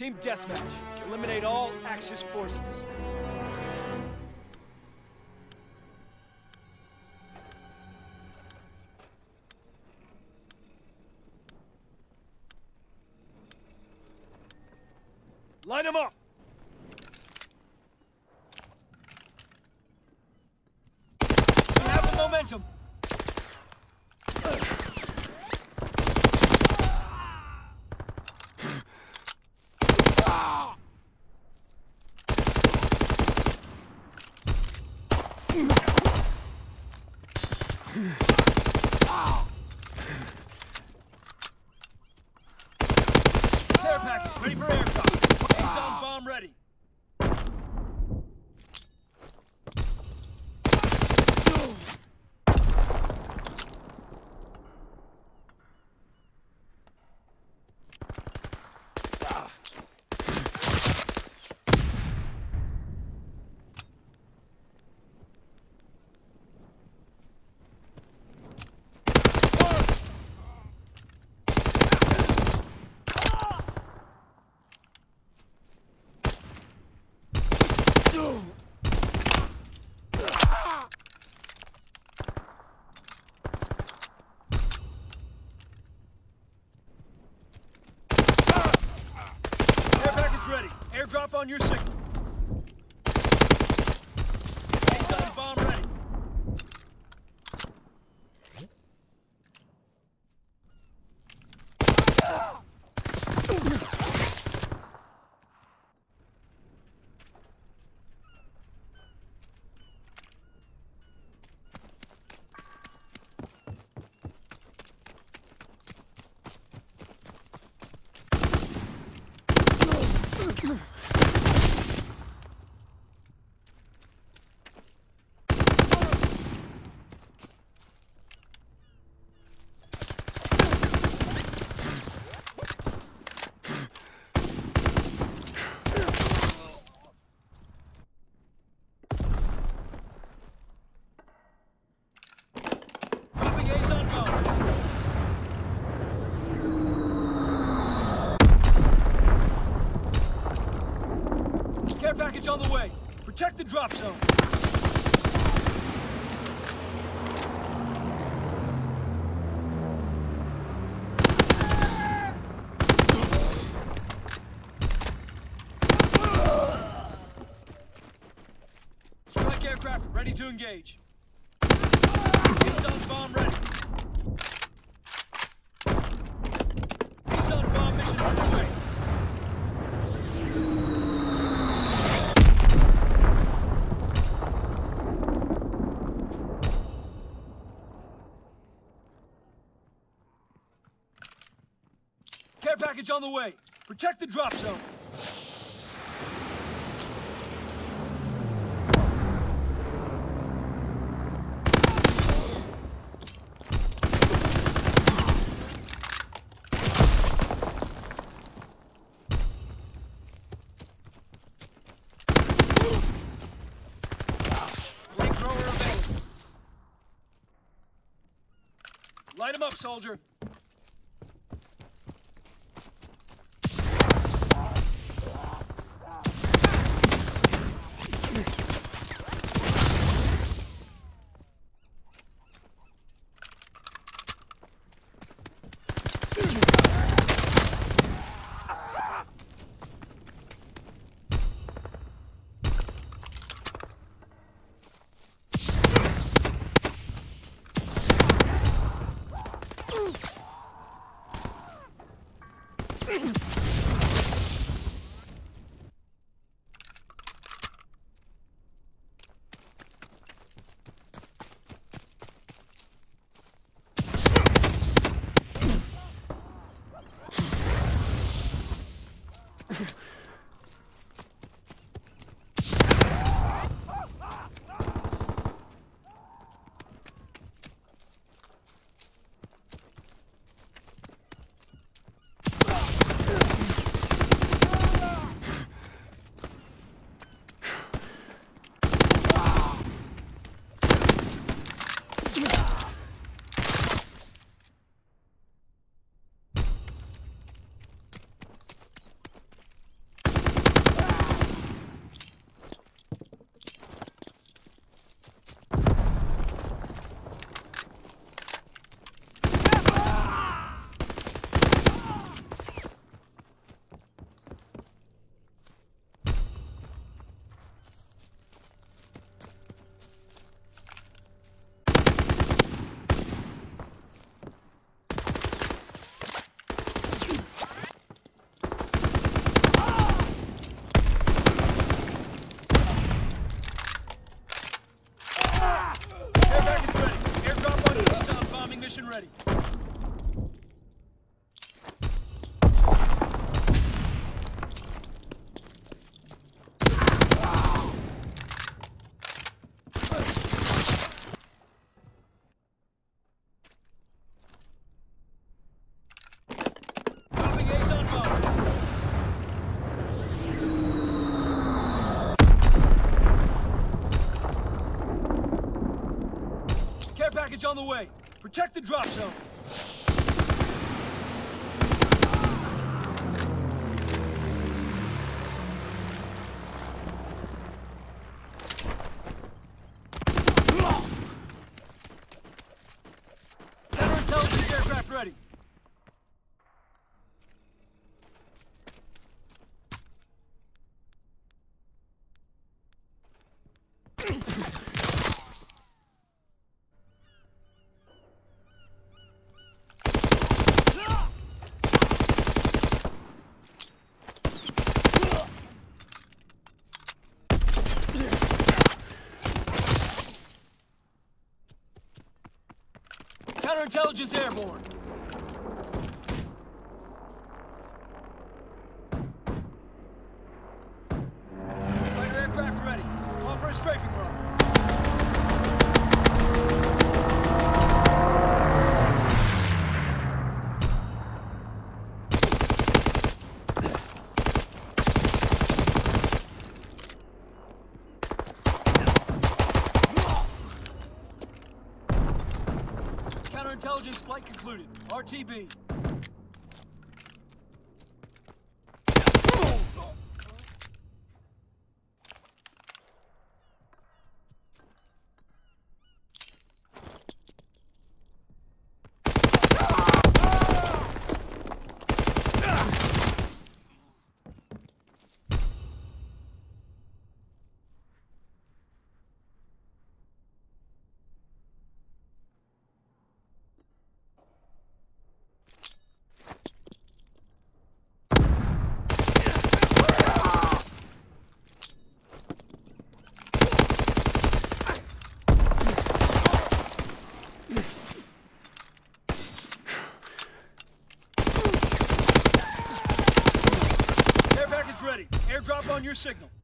Team deathmatch. Eliminate all Axis forces. Line them up! We have the momentum! Care package ready for aircraft. A-zone bomb ready. Ready. Airdrop on your signal. A-zone bomb ready. Care package on the way. Protect the drop zone. Strike aircraft ready to engage. A-zone bomb ready. A-zone bomb mission underway. Care package on the way. Protect the drop zone. Flamethrower available. Light him up, soldier. on the way. Protect the drop zone. Counterintelligence aircraft ready. Counterintelligence airborne. Fighter aircraft ready. Call for a strafing run. Counterintelligence flight concluded. RTB. Ready. Airdrop on your signal.